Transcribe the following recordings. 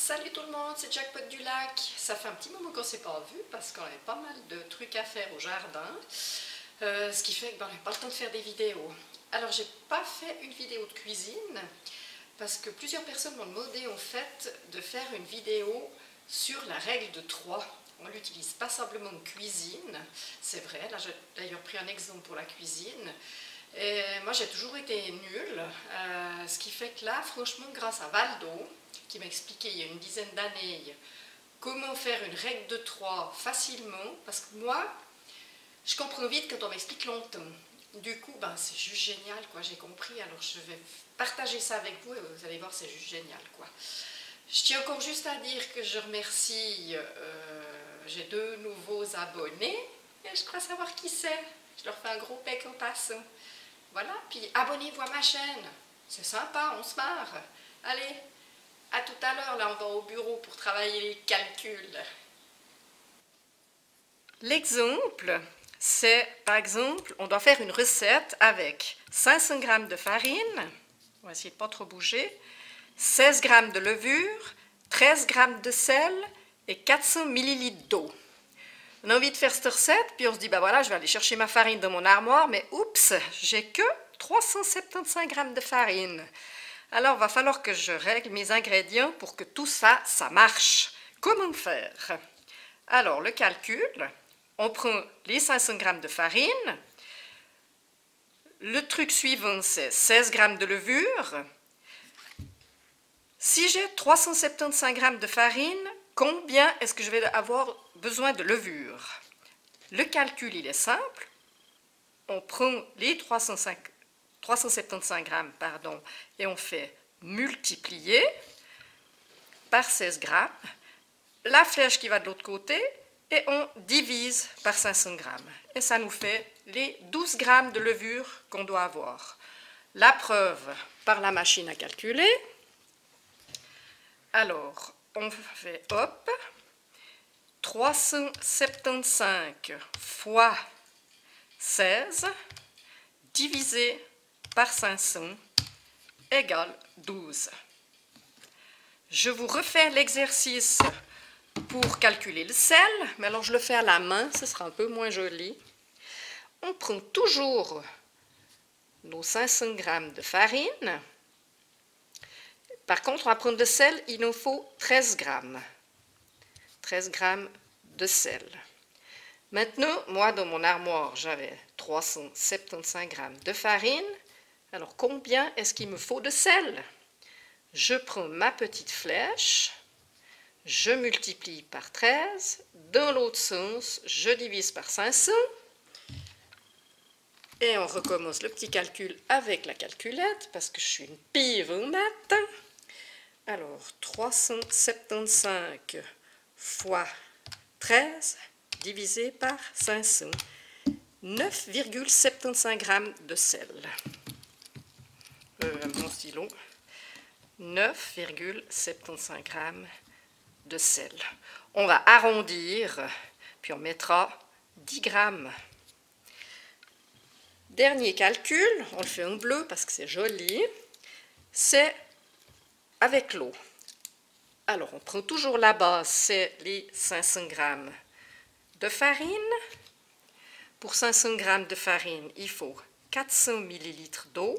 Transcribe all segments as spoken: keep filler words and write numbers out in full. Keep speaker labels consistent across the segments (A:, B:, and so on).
A: Salut tout le monde, c'est Jackpot du Lac. Ça fait un petit moment qu'on ne s'est pas vu parce qu'on avait pas mal de trucs à faire au jardin. Euh, ce qui fait qu'on n'avait pas le temps de faire des vidéos. Alors j'ai pas fait une vidéo de cuisine parce que plusieurs personnes m'ont demandé en fait de faire une vidéo sur la règle de trois. On l'utilise pas simplement en cuisine, c'est vrai. Là j'ai d'ailleurs pris un exemple pour la cuisine. Et moi j'ai toujours été nulle, euh, ce qui fait que là franchement grâce à Valdo, qui m'a expliqué il y a une dizaine d'années comment faire une règle de trois facilement, parce que moi je comprends vite quand on m'explique longtemps. Du coup ben, c'est juste génial, quoi. J'ai compris, alors je vais partager ça avec vous et vous allez voir, c'est juste génial, quoi. Je tiens encore juste à dire que je remercie, euh, j'ai deux nouveaux abonnés et je crois savoir qui c'est. Je leur fais un gros bec en passant. Voilà, puis abonnez-vous à ma chaîne, c'est sympa, on se marre. Allez, à tout à l'heure, là on va au bureau pour travailler les calculs. L'exemple, c'est par exemple, on doit faire une recette avec cinq cents grammes de farine, on va essayer de ne pas trop bouger, seize grammes de levure, treize grammes de sel et quatre cents millilitres d'eau. On a envie de faire cette recette, puis on se dit, bah voilà, je vais aller chercher ma farine dans mon armoire, mais oups, j'ai que trois cent soixante-quinze grammes de farine. Alors, il va falloir que je règle mes ingrédients pour que tout ça, ça marche. Comment faire? Alors, le calcul, on prend les cinq cents grammes de farine. Le truc suivant, c'est seize grammes de levure. Si j'ai trois cent soixante-quinze grammes de farine, combien est-ce que je vais avoir besoin de levure? Le calcul, il est simple. On prend les trois cent soixante-quinze grammes pardon, et on fait multiplier par seize grammes, la flèche qui va de l'autre côté, et on divise par cinq cents grammes. Et ça nous fait les douze grammes de levure qu'on doit avoir. La preuve par la machine à calculer. Alors, on fait hop, trois cent soixante-quinze fois seize divisé par cinq cents égale douze. Je vous refais l'exercice pour calculer le sel, mais alors je le fais à la main, ce sera un peu moins joli. On prend toujours nos cinq cents grammes de farine. Par contre, on va prendre le sel, il nous faut treize grammes. treize grammes de sel. Maintenant, moi, dans mon armoire, j'avais trois cent soixante-quinze grammes de farine. Alors, combien est-ce qu'il me faut de sel? Je prends ma petite flèche, je multiplie par treize. Dans l'autre sens, je divise par cinq cents. Et on recommence le petit calcul avec la calculette, parce que je suis une pive en maths. Alors, trois cent soixante-quinze fois treize divisé par cinq cents, neuf virgule soixante-quinze grammes de sel. Euh, mon stylo, neuf virgule soixante-quinze grammes de sel. On va arrondir, puis on mettra dix grammes. Dernier calcul, on le fait en bleu parce que c'est joli, c'est avec l'eau. Alors, on prend toujours la base, c'est les cinq cents grammes de farine. Pour cinq cents grammes de farine, il faut quatre cents millilitres d'eau.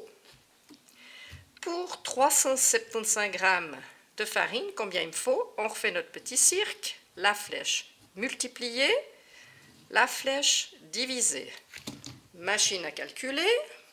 A: Pour trois cent soixante-quinze grammes de farine, combien il me faut? On refait notre petit cirque, la flèche multipliée, la flèche divisée. Machine à calculer,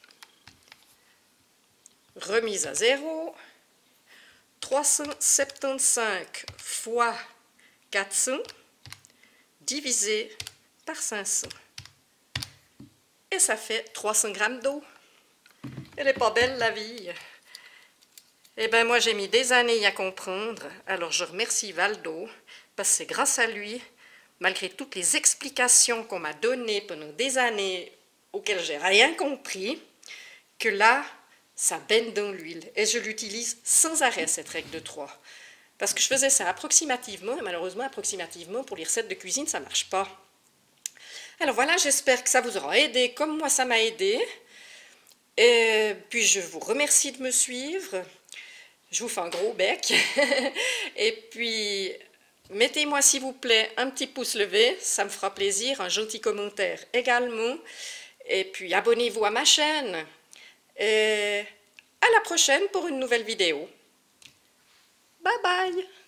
A: remise à zéro. trois cent soixante-quinze fois quatre cents divisé par cinq cents. Et ça fait trois cents grammes d'eau. Elle n'est pas belle la vie. Eh bien moi j'ai mis des années à comprendre, alors je remercie Valdo, parce que c'est grâce à lui, malgré toutes les explications qu'on m'a données pendant des années auxquelles j'ai rien compris, que là, ça baigne dans l'huile. Et je l'utilise sans arrêt, cette règle de trois. Parce que je faisais ça approximativement, et malheureusement, approximativement, pour les recettes de cuisine, ça ne marche pas. Alors voilà, j'espère que ça vous aura aidé, comme moi ça m'a aidé. Et puis je vous remercie de me suivre. Je vous fais un gros bec. Et puis, mettez-moi s'il vous plaît un petit pouce levé, ça me fera plaisir, un gentil commentaire également. Et puis, abonnez-vous à ma chaîne. Et à la prochaine pour une nouvelle vidéo. Bye bye!